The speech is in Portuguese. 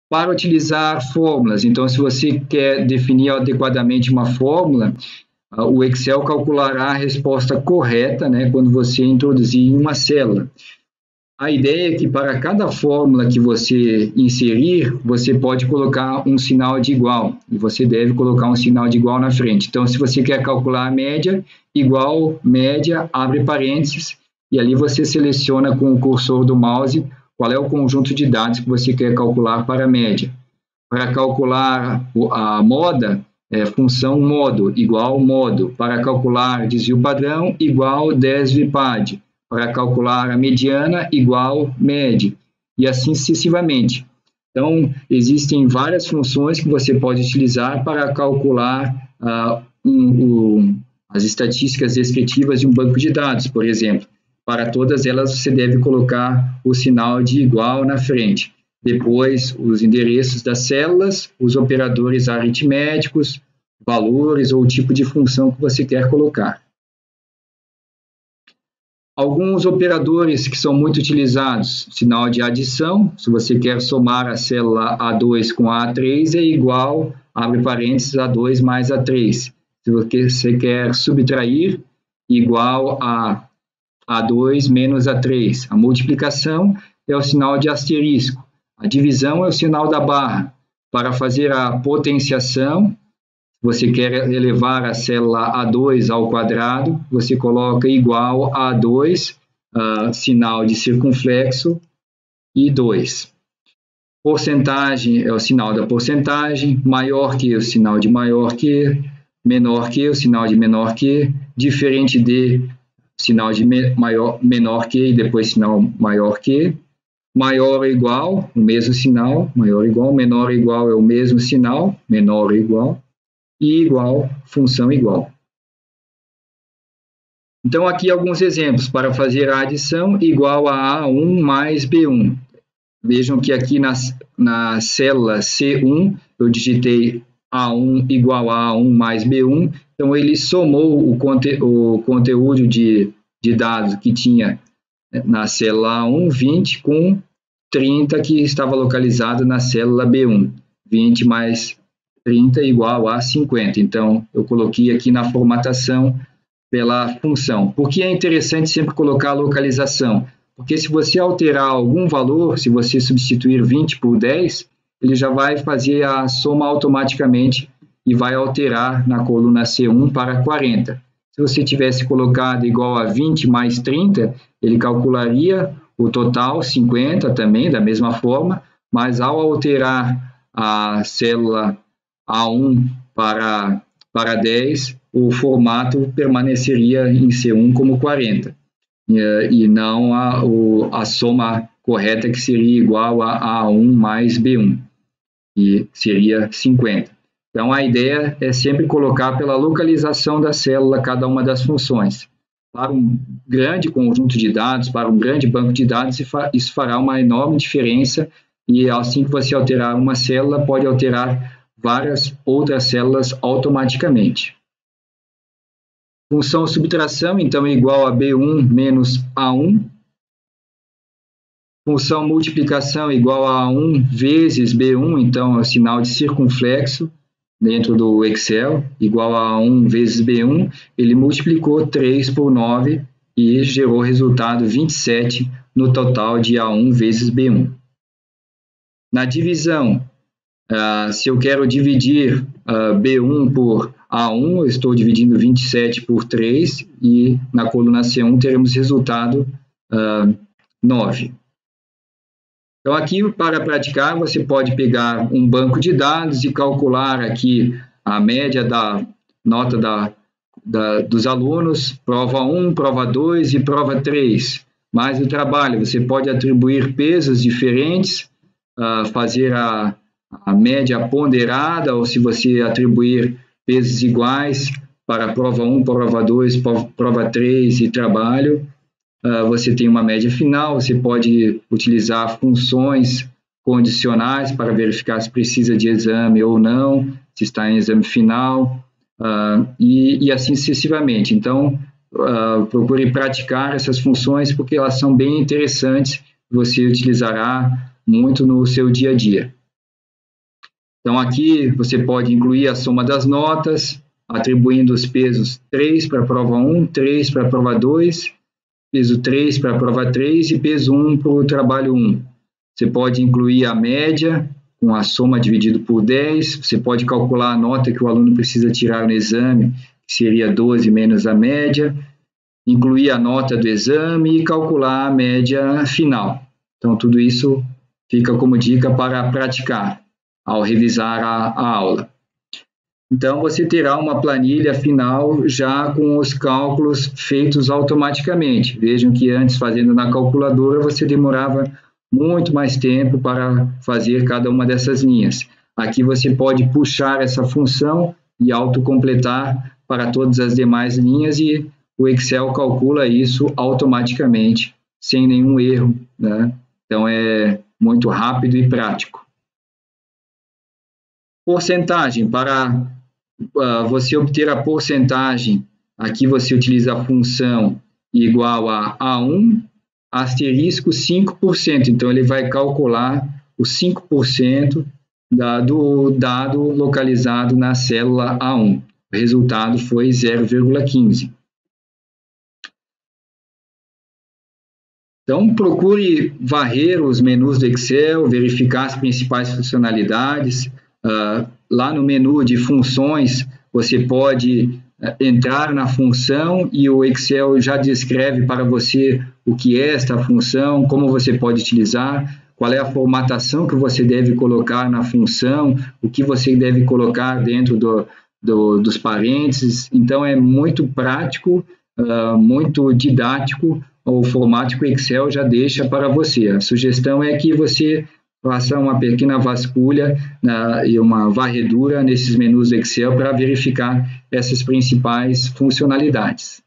para utilizar fórmulas. Então, se você quer definir adequadamente uma fórmula, o Excel calculará a resposta correta, né, quando você introduzir em uma célula. A ideia é que para cada fórmula que você inserir, você pode colocar um sinal de igual, e você deve colocar um sinal de igual na frente. Então, se você quer calcular a média, igual, média, abre parênteses, e ali você seleciona com o cursor do mouse qual é o conjunto de dados que você quer calcular para a média. Para calcular a moda, função modo, igual modo. Para calcular desvio padrão, igual desvipad. Para calcular a mediana, igual média. E assim sucessivamente. Então, existem várias funções que você pode utilizar para calcular as estatísticas descritivas de um banco de dados, por exemplo. Para todas elas, você deve colocar o sinal de igual na frente. Depois, os endereços das células, os operadores aritméticos, valores ou o tipo de função que você quer colocar. Alguns operadores que são muito utilizados, sinal de adição, se você quer somar a célula A2 com a A3, é igual, abre parênteses, A2 mais A3. Se você quer subtrair, igual a A2 menos A3. A multiplicação é o sinal de asterisco. A divisão é o sinal da barra. Para fazer a potenciação, você quer elevar a célula A2 ao quadrado, você coloca igual a A2, sinal de circunflexo, e 2. Porcentagem é o sinal da porcentagem, maior que o sinal de maior que, menor que o sinal de menor que, diferente de sinal de menor que e depois sinal maior que, maior ou igual, o mesmo sinal, maior ou igual, menor ou igual é o mesmo sinal, menor ou igual, e igual, função igual. Então, aqui alguns exemplos para fazer a adição igual a A1 mais B1. Vejam que aqui na célula C1, eu digitei A1 igual a A1 mais B1, então ele somou o conteúdo de dados que tinha na célula A1, 20, com 30 que estava localizado na célula B1. 20 mais 30 igual a 50. Então, eu coloquei aqui na formatação pela função. Por que é interessante sempre colocar a localização? Porque se você alterar algum valor, se você substituir 20 por 10, ele já vai fazer a soma automaticamente e vai alterar na coluna C1 para 40. Se você tivesse colocado igual a 20 mais 30, ele calcularia o total, 50 também, da mesma forma, mas ao alterar a célula A1 para 10, o formato permaneceria em C1 como 40, e não a soma correta, que seria igual a A1 mais B1, e seria 50. Então, a ideia é sempre colocar pela localização da célula cada uma das funções. Para um grande conjunto de dados, para um grande banco de dados, isso fará uma enorme diferença, e assim que você alterar uma célula, pode alterar várias outras células automaticamente. Função subtração, então, é igual a B1 menos A1. Função multiplicação igual a 1 vezes B1, então é o sinal de circunflexo dentro do Excel, igual a 1 vezes B1. Ele multiplicou 3 por 9 e gerou o resultado 27 no total de A1 vezes B1. Na divisão, se eu quero dividir B1 por A1, eu estou dividindo 27 por 3 e na coluna C1 teremos resultado 9. Então, aqui, para praticar, você pode pegar um banco de dados e calcular aqui a média da nota dos alunos, prova 1, prova 2 e prova 3. Mais o trabalho, você pode atribuir pesos diferentes, fazer a média ponderada, ou se você atribuir pesos iguais para prova 1, prova 2, prova 3 e trabalho, você tem uma média final. Você pode utilizar funções condicionais para verificar se precisa de exame ou não, se está em exame final, e assim sucessivamente. Então, procure praticar essas funções, porque elas são bem interessantes, você utilizará muito no seu dia a dia. Então, aqui você pode incluir a soma das notas, atribuindo os pesos 3 para a prova 1, 3 para a prova 2, peso 3 para a prova 3 e peso 1 para o trabalho 1. Você pode incluir a média, com a soma dividido por 10, você pode calcular a nota que o aluno precisa tirar no exame, que seria 12 menos a média, incluir a nota do exame e calcular a média final. Então, tudo isso fica como dica para praticar ao revisar a aula. Então, você terá uma planilha final já com os cálculos feitos automaticamente. Vejam que antes, fazendo na calculadora, você demorava muito mais tempo para fazer cada uma dessas linhas. Aqui você pode puxar essa função e autocompletar para todas as demais linhas e o Excel calcula isso automaticamente, sem nenhum erro, né? Então, é muito rápido e prático. Porcentagem. Para você obter a porcentagem, aqui você utiliza a função igual a A1 asterisco 5%. Então, ele vai calcular os 5% do dado localizado na célula A1. O resultado foi 0,15. Então, procure varrer os menus do Excel, verificar as principais funcionalidades. Lá no menu de funções, você pode entrar na função e o Excel já descreve para você o que é esta função, como você pode utilizar, qual é a formatação que você deve colocar na função, o que você deve colocar dentro dos parênteses. Então, é muito prático, muito didático. O formato que o Excel já deixa para você. A sugestão é que você faça uma pequena vasculha e uma varredura nesses menus do Excel para verificar essas principais funcionalidades.